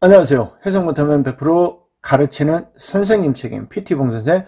안녕하세요. 해석 못하면 100% 가르치는 선생님 책임 PT봉선생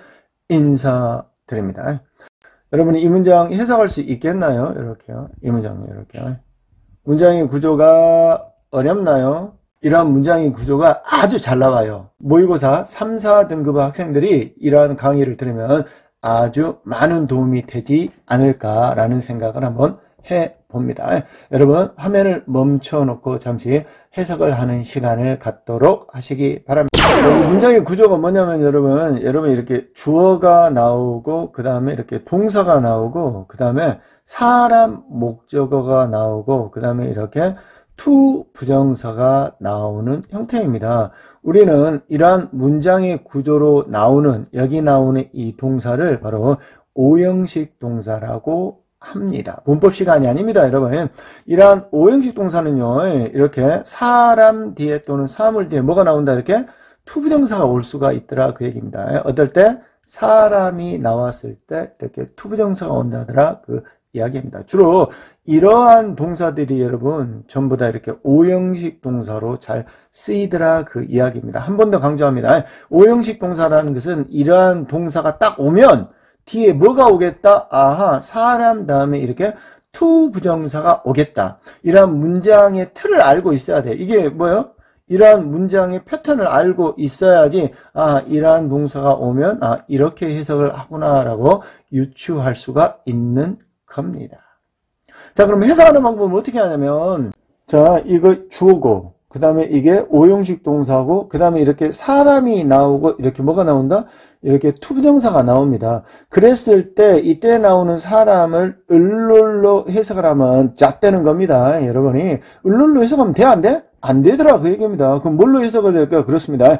인사드립니다. 여러분이 이 문장 해석할 수 있겠나요? 이렇게요. 이 문장 이렇게. 문장의 구조가 어렵나요? 이러한 문장의 구조가 아주 잘 나와요. 모의고사 3, 4등급 학생들이 이러한 강의를 들으면 아주 많은 도움이 되지 않을까라는 생각을 한번 해봅니다. 여러분 화면을 멈춰놓고 잠시 해석을 하는 시간을 갖도록 하시기 바랍니다. 이 문장의 구조가 뭐냐면 여러분 이렇게 주어가 나오고 그 다음에 이렇게 동사가 나오고 그 다음에 사람 목적어가 나오고 그 다음에 이렇게 to 부정사가 나오는 형태입니다. 우리는 이러한 문장의 구조로 나오는 여기 나오는 이 동사를 바로 오형식 동사라고 합니다. 문법 시간이 아닙니다, 여러분. 이러한 오형식 동사는요, 이렇게 사람 뒤에 또는 사물 뒤에 뭐가 나온다, 이렇게 투부정사가 올 수가 있더라, 그 얘기입니다. 어떨 때 사람이 나왔을 때 이렇게 투부정사가 온다더라, 그 이야기입니다. 주로 이러한 동사들이 여러분 전부 다 이렇게 오형식 동사로 잘 쓰이더라, 그 이야기입니다. 한 번 더 강조합니다. 오형식 동사라는 것은 이러한 동사가 딱 오면 뒤에 뭐가 오겠다? 아하, 사람 다음에 이렇게 to 부정사가 오겠다. 이러한 문장의 틀을 알고 있어야 돼. 이게 뭐예요? 이러한 문장의 패턴을 알고 있어야지 이러한 동사가 오면 이렇게 해석을 하구나라고 유추할 수가 있는 겁니다. 자, 그럼 해석하는 방법은 어떻게 하냐면, 자, 이거 주어고 그 다음에 이게 오형식 동사고 그 다음에 이렇게 사람이 나오고 이렇게 뭐가 나온다? 이렇게 투부정사가 나옵니다. 그랬을 때 이때 나오는 사람을 을룰로 해석을 하면 잣되는 겁니다. 여러분이 을룰로 해석하면 돼? 안 돼? 안 되더라, 그 얘기입니다. 그럼 뭘로 해석을 될까요? 그렇습니다.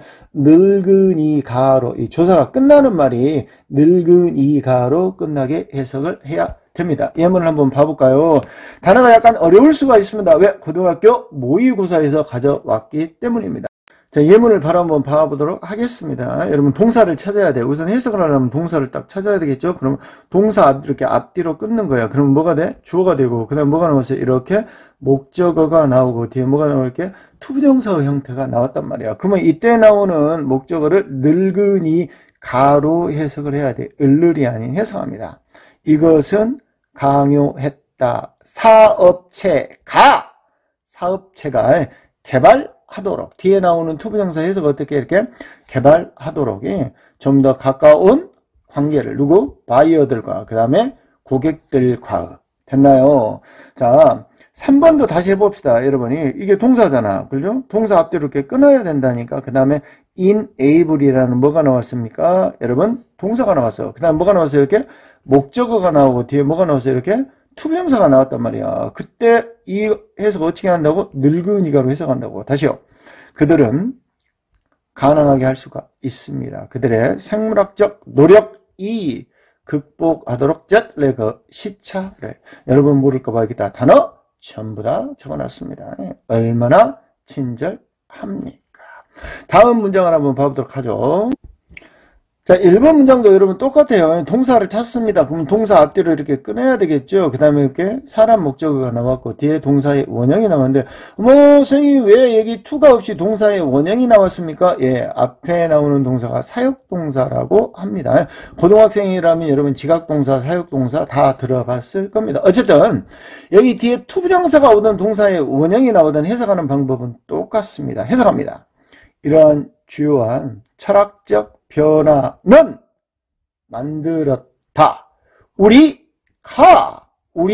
늙은이가로, 이 조사가 끝나는 말이 늙은이가로 끝나게 해석을 해야 됩니다. 예문을 한번 봐볼까요? 단어가 약간 어려울 수가 있습니다. 왜? 고등학교 모의고사에서 가져왔기 때문입니다. 자, 예문을 바로 한번 봐보도록 하겠습니다. 여러분 동사를 찾아야 돼요. 우선 해석을 하려면 동사를 딱 찾아야 되겠죠. 그럼 동사 이렇게 앞뒤로 끊는 거야. 그럼 뭐가 돼? 주어가 되고 그 다음에 뭐가 나왔어요? 이렇게 목적어가 나오고 뒤에 뭐가 나오고 이렇게 투부정사 형태가 나왔단 말이야. 그러면 이때 나오는 목적어를 늙은이 가로 해석을 해야 돼. 을을이 아닌 해석합니다. 이것은 강요했다. 사업체가 개발하도록 뒤에 나오는 투부정사 해석 어떻게 이렇게 개발하도록 좀 더 가까운 관계를 누구? 바이어들과 그 다음에 고객들과 됐나요? 자, 3번도 다시 해봅시다. 여러분이 이게 동사잖아. 그죠? 동사 앞뒤로 이렇게 끊어야 된다니까. 그 다음에 enable이라는 뭐가 나왔습니까? 여러분 동사가 나왔어. 그 다음에 뭐가 나왔어요? 이렇게 목적어가 나오고 뒤에 뭐가 나왔어요? 이렇게 투부정사가 나왔단 말이야. 그때 이 해석 어떻게 한다고? 늙은이가로 해석한다고. 다시요. 그들은 가능하게 할 수가 있습니다. 그들의 생물학적 노력이 극복하도록 젯래그 시차를 여러분 모를까봐 여기다 단어 전부 다 적어놨습니다. 얼마나 친절합니까? 다음 문장을 한번 봐보도록 하죠. 자, 1번 문장도 여러분 똑같아요. 동사를 찾습니다. 그럼 동사 앞뒤로 이렇게 끊어야 되겠죠. 그 다음에 이렇게 사람 목적어가 나왔고 뒤에 동사의 원형이 나왔는데 선생님 왜 여기 to가 없이 동사의 원형이 나왔습니까? 예, 앞에 나오는 동사가 사역동사라고 합니다. 고등학생이라면 여러분 지각동사, 사역동사 다 들어봤을 겁니다. 어쨌든 여기 뒤에 투부정사가 오던 동사의 원형이 나오던 해석하는 방법은 똑같습니다. 해석합니다. 이러한 주요한 철학적 변화는 만들었다. 우리가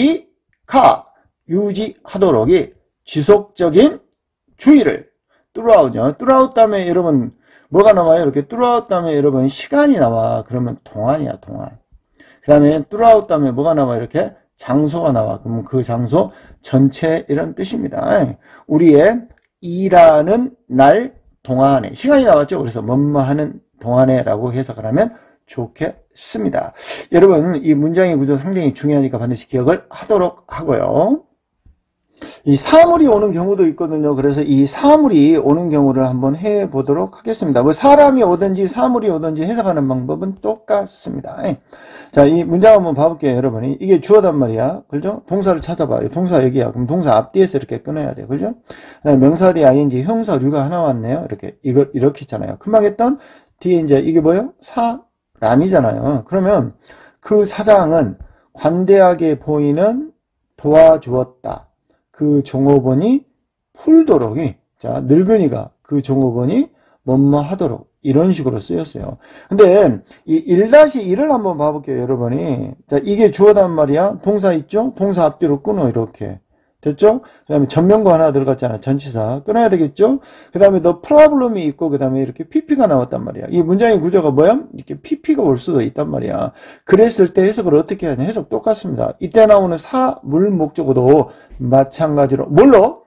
유지하도록이 지속적인 주의를 throughout요. throughout 다음에 여러분 뭐가 나와요? 이렇게 throughout 다음에 여러분 시간이 나와. 그러면 동안이야, 동안. 그 다음에 throughout 다음에 뭐가 나와? 이렇게 장소가 나와. 그러면 그 장소 전체 이런 뜻입니다. 우리의 일하는 날 동안에 시간이 나왔죠. 그래서 뭐뭐하는 동안에 라고 해석을 하면 좋겠습니다. 여러분 이 문장의 구조 상당히 중요하니까 반드시 기억을 하도록 하고요. 이 사물이 오는 경우도 있거든요. 그래서 이 사물이 오는 경우를 한번 해보도록 하겠습니다. 뭐 사람이 오든지 사물이 오든지 해석하는 방법은 똑같습니다. 자, 이 문장 한번 봐볼게요, 여러분이. 이게 주어단 말이야. 그죠? 동사를 찾아봐. 동사 여기야. 그럼 동사 앞뒤에서 이렇게 끊어야 돼. 그죠? 명사 뒤에 ing, 형사류가 하나 왔네요. 이렇게, 이걸, 이렇게 있잖아요. 금방 했던 뒤에 이제 이게 뭐예요? 사람이잖아요. 그러면 그 사장은 관대하게 보이는 도와주었다. 그 종업원이 풀도록, 자, 늙은이가 그 종업원이 뭐뭐 하도록. 이런 식으로 쓰였어요. 근데 이 1-1을 한번 봐볼게요, 여러분이. 자, 이게 주어단 말이야. 동사 있죠? 동사 앞뒤로 끊어, 이렇게. 됐죠? 그 다음에 전면구 하나 들어갔잖아. 전치사. 끊어야 되겠죠? 그 다음에 너 프로블럼이 있고, 그 다음에 이렇게 PP가 나왔단 말이야. 이 문장의 구조가 뭐야? 이렇게 PP가 올 수도 있단 말이야. 그랬을 때 해석을 어떻게 하냐? 해석 똑같습니다. 이때 나오는 물 목적어도 마찬가지로. 뭘로?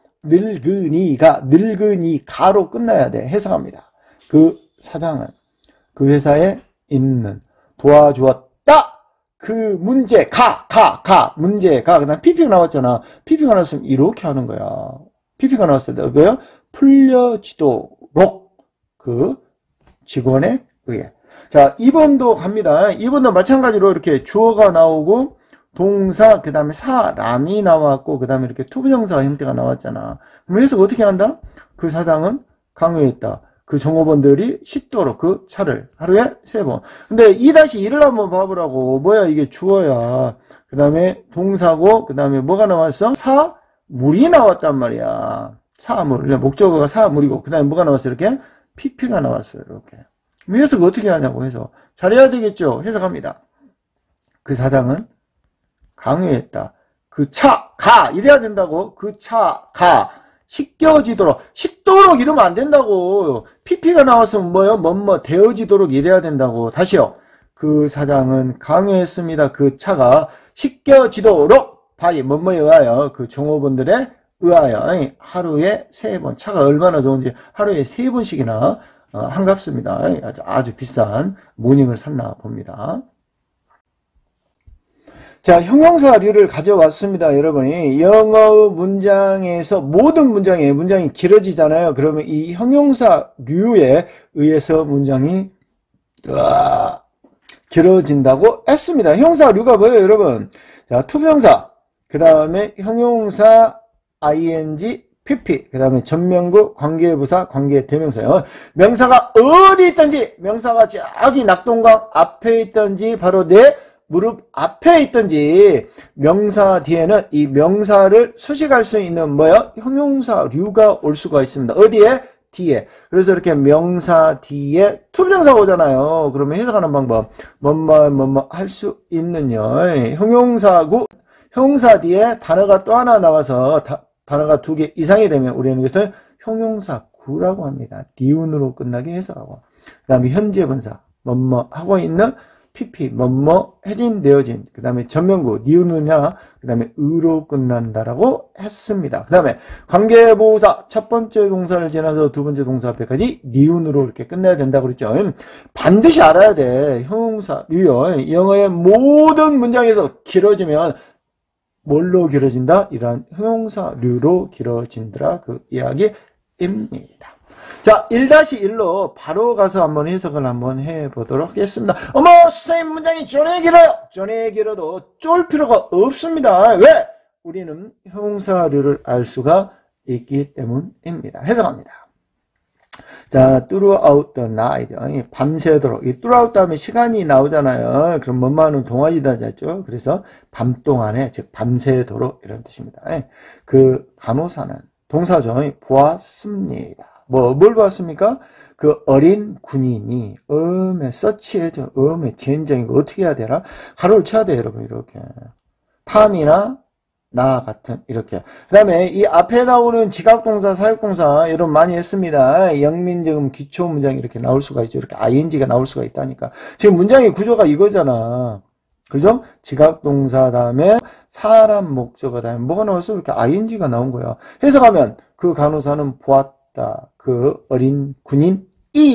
늙은이가로 끝나야 돼. 해석합니다. 그 사장은 그 회사에 있는 도와주었다. 그 문제가 그 다음 PP가 나왔잖아. PP가 나왔으면 이렇게 하는 거야. PP가 나왔을 때 왜요? 풀려지도록 그 직원에 의해. 자, 2번도 갑니다. 2번도 마찬가지로 이렇게 주어가 나오고 동사 그 다음에 사람이 나왔고 그 다음에 이렇게 투부정사 형태가 나왔잖아. 그럼 해석 어떻게 한다? 그 사장은 강요했다. 그 종업원들이 씻도록 그 차를 하루에 3번. 근데 2-2를 한번 봐보라고. 뭐야 이게 주어야. 그 다음에 동사고 그 다음에 뭐가 나왔어? 사물이 나왔단 말이야. 사물. 목적어가 사물이고 그 다음에 뭐가 나왔어? 이렇게 PP가 나왔어요. 이렇게. 해석 어떻게 하냐고 해서. 잘해야 되겠죠? 해석합니다. 그 사장은 강요했다. 그 차가 이래야 된다고. 그 차가 씻도록 이러면 안 된다고. PP가 나왔으면 뭐요? 되어지도록 이래야 된다고. 다시요. 그 사장은 강요했습니다. 그 차가 씻겨지도록 뭐뭐에 의하여 그 종업원들에 의하여 하루에 3번. 차가 얼마나 좋은지 하루에 3번씩이나 한갑습니다. 아주 비싼 모닝을 샀나 봅니다. 자, 형용사류를 가져왔습니다, 여러분이. 영어의 문장에서 모든 문장이 길어지잖아요. 그러면 이 형용사류에 의해서 문장이 길어진다고 했습니다. 형용사류가 뭐예요, 여러분? 자, 투명사, 그 다음에 형용사 ing, pp, 그 다음에 전면구, 관계부사, 관계대명사요. 명사가 어디 있든지, 명사가 저기 낙동강 앞에 있든지, 바로 내 무릎 앞에 있든지 명사 뒤에는 이 명사를 수식할 수 있는 뭐야? 형용사류가 올 수가 있습니다. 어디에? 뒤에. 그래서 이렇게 명사 뒤에 투부정사가 오잖아요. 그러면 해석하는 방법 뭐뭐 할 수 있는요. 형용사구 형용사 뒤에 단어가 또 하나 나와서 단어가 2개 이상이 되면 우리는 이것을 형용사구라고 합니다. 니은으로 끝나게 해석하고 그 다음에 현재분사 뭐뭐 하고 있는 PP, 해진되어진, 그 다음에 전면구, 니은이냐, 그 다음에 으로 끝난다라고 했습니다. 그 다음에 관계보호사, 첫 번째 동사를 지나서 두 번째 동사 앞에까지 니은으로 이렇게 끝내야 된다고 그랬죠. 반드시 알아야 돼. 형용사류요. 영어의 모든 문장에서 길어지면 뭘로 길어진다? 이러한 형용사류로 길어진다. 그 이야기입니다. 자, 1-1로 바로 가서 한번 해석을 한번 해보도록 하겠습니다. 어머, 선생님 문장이 전에 길어요. 전에 길어도 쫄 필요가 없습니다. 왜? 우리는 형용사류를 알 수가 있기 때문입니다. 해석합니다. 자, throughout the night. 밤새도록. 이 throughout 다음에 시간이 나오잖아요. 그럼 뭐만은 동안이다죠. 그래서 밤 동안에, 즉, 밤새도록 이런 뜻입니다. 그 간호사는 동사죠. 보았습니다. 뭘 봤습니까? 그 어린 군인이 서치해져, 젠장이고 어떻게 해야 되나? 가로를 쳐야 돼요, 여러분, 이렇게. 탐이나 나 같은, 이렇게. 그 다음에 이 앞에 나오는 지각동사, 사역동사, 여러분 많이 했습니다. 영민적음, 기초문장이 이렇게 나올 수가 있죠. 이렇게 ing가 나올 수가 있다니까. 지금 문장의 구조가 이거잖아. 그죠? 지각동사 다음에 사람 목적어 다음에 뭐가 나왔어? 이렇게 ing가 나온 거야. 해석하면 그 간호사는 보았다. 그 어린 군인을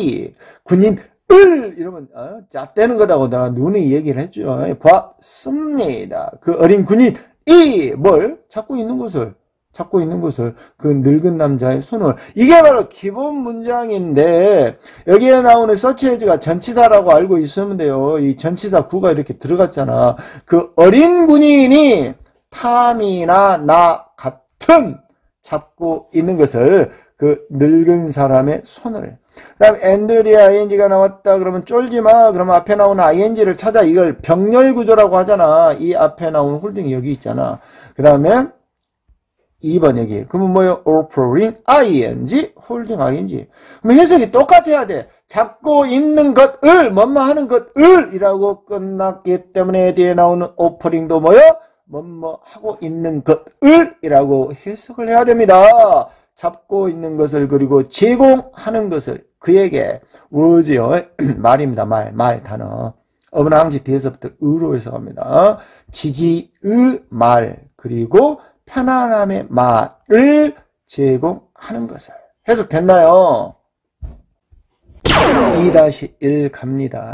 이러면 잣대는 거다고 내가 눈이 얘기를 했죠. 봤습니다. 그 어린 군인이 뭘 찾고 있는 것을 잡고 있는 것을, 그 늙은 남자의 손을. 이게 바로 기본 문장인데 여기에 나오는 서치 에즈가 전치사라고 알고 있으면 돼요. 이 전치사 구가 이렇게 들어갔잖아. 그 어린 군인이 탐이나 나 같은 잡고 있는 것을, 그 늙은 사람의 손을. 그 다음 and 뒤에 ing가 나왔다 그러면 쫄지마, 그러면 앞에 나오는 ing를 찾아. 이걸 병렬 구조라고 하잖아. 이 앞에 나오는 홀딩이 여기 있잖아. 그 다음에 2번 여기. 그러면 뭐요? offering ing, 홀딩 ing. 그럼 해석이 똑같아야 돼. 잡고 있는 것을, 뭐뭐 하는 것을 이라고 끝났기 때문에 뒤에 나오는 offering도 뭐요? 뭐뭐 하고 있는 것을 이라고 해석을 해야 됩니다. 잡고 있는 것을, 그리고 제공하는 것을 그에게. words요. 말입니다. 말 단어. 어브나항지 뒤에서부터 의로 해석합니다. 지지의 말, 그리고 편안함의 말을 제공하는 것을. 해석됐나요? 2-1 갑니다.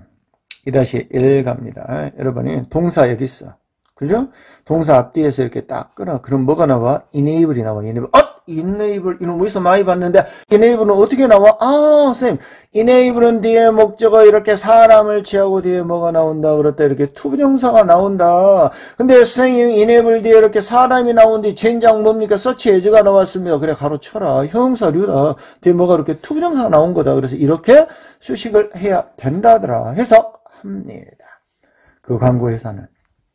2-1 갑니다. 여러분이 동사 여기 있어. 그죠? 동사 앞뒤에서 이렇게 딱 끊어. 그럼 뭐가 나와? enable이 나와. enable, 이놈 어디서 많이 봤는데, enable은 어떻게 나와? 선생님, enable은 뒤에 목적어 이렇게 사람을 취하고 뒤에 뭐가 나온다 그랬다, 이렇게 투부정사가 나온다. 근데 선생님, enable 뒤에 이렇게 사람이 나오는데 젠장 뭡니까? 서치 에즈가 나왔습니다. 그래, 가로쳐라. 형용사류다. 뒤에 뭐가 이렇게 투부정사가 나온 거다. 그래서 이렇게 수식을 해야 된다더라. 해석합니다. 그 광고 회사는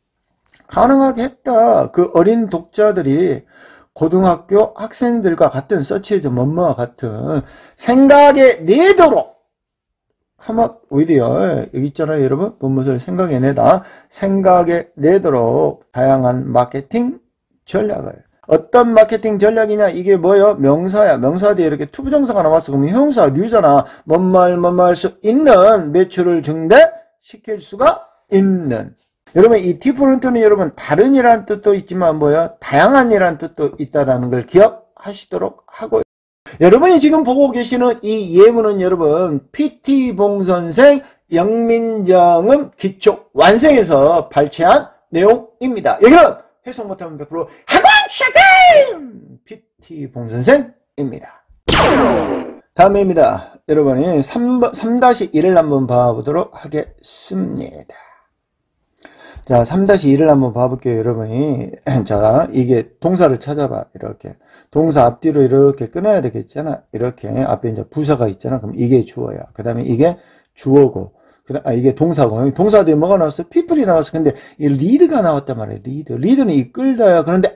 가능하게 했다. 그 어린 독자들이 고등학교 학생들과 같은 서치에즈 뭐뭐와 같은 생각에 내도록 come up with your, 여기 있잖아요 여러분. 무엇을 생각에 내다. 생각에 내도록 다양한 마케팅 전략을. 어떤 마케팅 전략이냐? 이게 뭐예요? 명사야. 명사 뒤에 이렇게 투부정사가 나왔어. 그러면 형용사류잖아. 뭔말 할 수 있는, 매출을 증대시킬 수가 있는. 여러분, 이 디퍼런트는 여러분 다른이란 뜻도 있지만 뭐야? 다양한이란 뜻도 있다라는 걸 기억하시도록 하고요. 여러분이 지금 보고 계시는 이 예문은 여러분 PT봉 선생 영민정음 기초 완성에서 발췌한 내용입니다. 여기는 해석 못하면 100% 학원 샤금 PT봉 선생입니다. 다음입니다. 여러분이 3-1을 한번 봐보도록 하겠습니다. 자, 3-1을 한번 봐볼게요, 여러분이. 자, 이게 동사를 찾아봐, 이렇게. 동사 앞뒤로 이렇게 끊어야 되겠잖아. 이렇게. 앞에 이제 부사가 있잖아. 그럼 이게 주어야. 그 다음에 이게 주어고. 이게 동사고. 동사 뒤에 뭐가 나왔어? people이 나왔어. 근데 이 lead가 나왔단 말이야, lead. lead는 이끌다야. 그런데,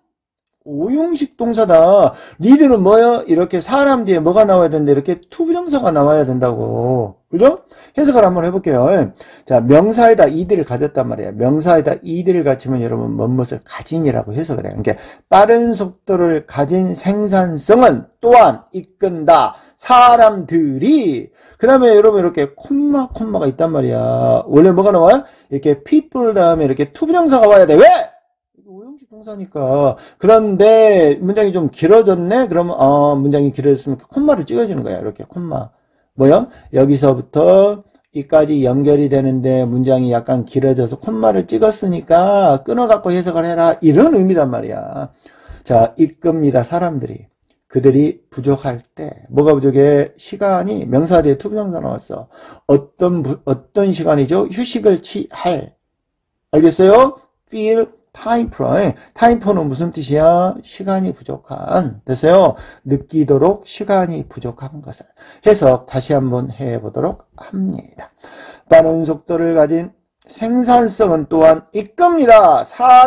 오용식 동사다. lead는 뭐야? 이렇게 사람 뒤에 뭐가 나와야 되는데, 이렇게 투부정사가 나와야 된다고. 그죠? 해석을 한번 해볼게요. 자, 명사에다 ed를 가졌단 말이야. 명사에다 ed를 갖추면 여러분, 무엇을 가진이라고 해석을 해요. 그러니까, 빠른 속도를 가진 생산성은 또한 이끈다. 사람들이. 그 다음에 여러분, 이렇게 콤마가 있단 말이야. 원래 뭐가 나와요? 이렇게 people 다음에 이렇게 투부정사가 와야 돼. 왜? 오용식 동사니까. 그런데 문장이 좀 길어졌네? 그러면 문장이 길어졌으면 콤마를 찍어주는 거야. 이렇게 콤마. 뭐요? 여기서부터 이까지 연결이 되는데 문장이 약간 길어져서 콤마를 찍었으니까 끊어갖고 해석을 해라. 이런 의미단 말이야. 자, 이끕니다. 사람들이. 그들이 부족할 때. 뭐가 부족해? 시간이. 명사 뒤에 투부정사 나왔어. 어떤 시간이죠? 휴식을 취할. 알겠어요? feel time for. time for는 무슨 뜻이야? 시간이 부족한. 됐어요? 느끼도록 시간이 부족한 것을. 해석 다시 한번 해보도록 합니다. 빠른 속도를 가진 생산성은 또한 이끕니다.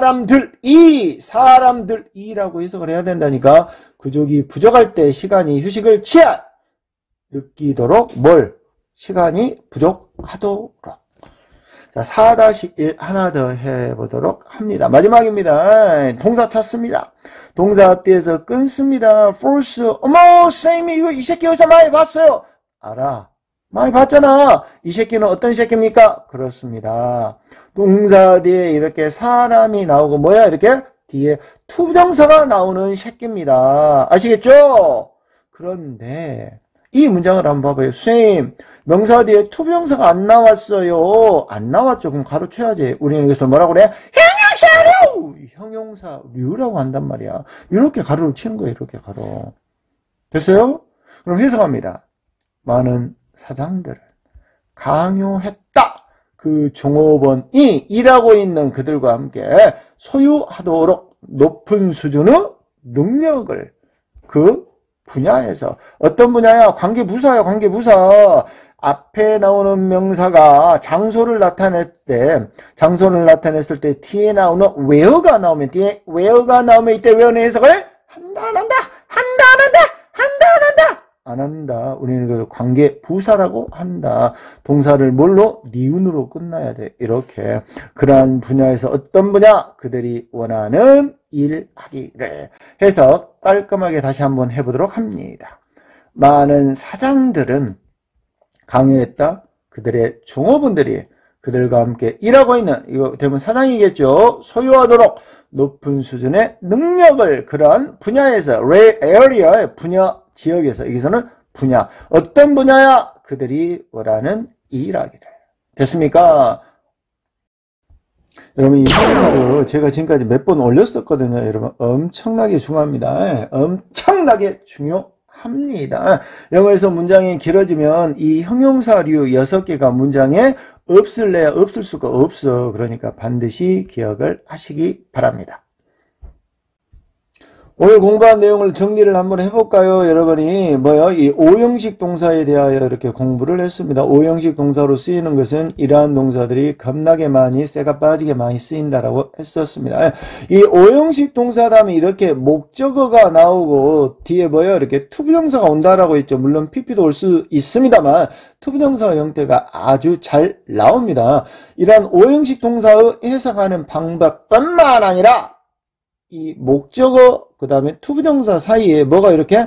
사람들이라고 해석을 해야 된다니까. 그족이 부족할 때 시간이 휴식을 취할. 느끼도록 뭘? 시간이 부족하도록. 자, 4-1 하나 더 해보도록 합니다. 마지막입니다. 동사 찾습니다. 동사 앞뒤에서 끊습니다. force. 어머, 쌤이 이거 이 새끼 어디서 많이 봤어요? 알아. 많이 봤잖아. 이 새끼는 어떤 새끼입니까? 그렇습니다. 동사 뒤에 이렇게 사람이 나오고 뭐야? 이렇게 뒤에 투부정사가 나오는 새끼입니다. 아시겠죠? 그런데 이 문장을 한번 봐봐요. 쌤, 명사 뒤에 투부정사가 안 나왔어요. 안 나왔죠. 그럼 가로쳐야지. 우리는 이것을 뭐라고 그래? 형용사류! 형용사류라고 한단 말이야. 이렇게 가로를 치는 거예요. 이렇게 가로. 됐어요? 그럼 해석합니다. 많은 사장들은 강요했다. 그 종업원이 일하고 있는 그들과 함께 소유하도록 높은 수준의 능력을 그 분야에서, 어떤 분야야? 관계부사야, 관계부사. 앞에 나오는 명사가 장소를 나타냈을 때 뒤에 나오는 where가 나오면, 뒤에 where가 나오면 이때 where는 해석을 한다, 안 한다, 한다, 안 한다, 한다, 안 한다, 안 한다. 우리는 그걸 관계부사라고 한다. 동사를 뭘로? 니은으로 끝나야 돼. 이렇게. 그러한 분야에서 어떤 분야? 그들이 원하는 일하기를. 해서 깔끔하게 다시 한번 해보도록 합니다. 많은 사장들은 강요했다. 그들의 종업원들이 그들과 함께 일하고 있는, 이거 대부분 사장이겠죠. 소유하도록 높은 수준의 능력을 그러한 분야에서, 에어리어의 분야, 지역에서, 여기서는 분야. 어떤 분야야? 그들이 원하는 일하기를. 됐습니까? 여러분, 이 형용사를 제가 지금까지 몇 번 올렸었거든요. 여러분, 엄청나게 중요합니다. 엄청나게 중요합니다. 영어에서 문장이 길어지면 이 형용사류 6개가 문장에 없을래야 없을 수가 없어. 그러니까 반드시 기억을 하시기 바랍니다. 오늘 공부한 내용을 정리를 한번 해볼까요? 여러분이 이 5형식 동사에 대하여 이렇게 공부를 했습니다. 5형식 동사로 쓰이는 것은 이러한 동사들이 겁나게 많이, 쇠가 빠지게 많이 쓰인다라고 했었습니다. 이 5형식 동사 다음에 이렇게 목적어가 나오고 뒤에 이렇게 투부정사가 온다라고 했죠. 물론 PP도 올 수 있습니다만 투부정사 형태가 아주 잘 나옵니다. 이러한 5형식 동사의 해석하는 방법뿐만 아니라 이 목적어 그 다음에 투부정사 사이에 뭐가 이렇게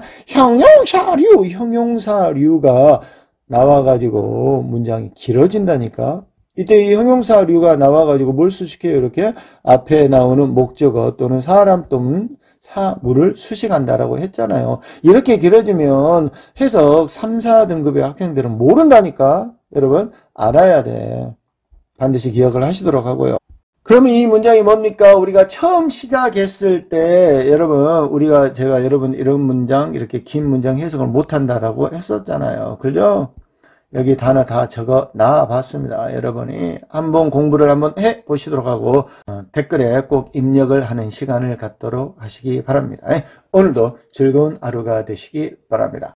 형용사류가 나와가지고 문장이 길어진다니까. 이때 이 형용사류가 나와가지고 뭘 수식해요? 이렇게 앞에 나오는 목적어 또는 사람 또는 사물을 수식한다라고 했잖아요. 이렇게 길어지면 해석 3, 4등급의 학생들은 모른다니까. 여러분 알아야 돼. 반드시 기억을 하시도록 하고요. 그러면 이 문장이 뭡니까? 우리가 처음 시작했을 때 제가 여러분 이런 문장, 이렇게 긴 문장 해석을 못한다라고 했었잖아요. 그죠? 여기 단어 다 적어 놔봤습니다. 여러분이 한번 공부를 한번 해 보시도록 하고 댓글에 꼭 입력을 하는 시간을 갖도록 하시기 바랍니다. 오늘도 즐거운 하루가 되시기 바랍니다.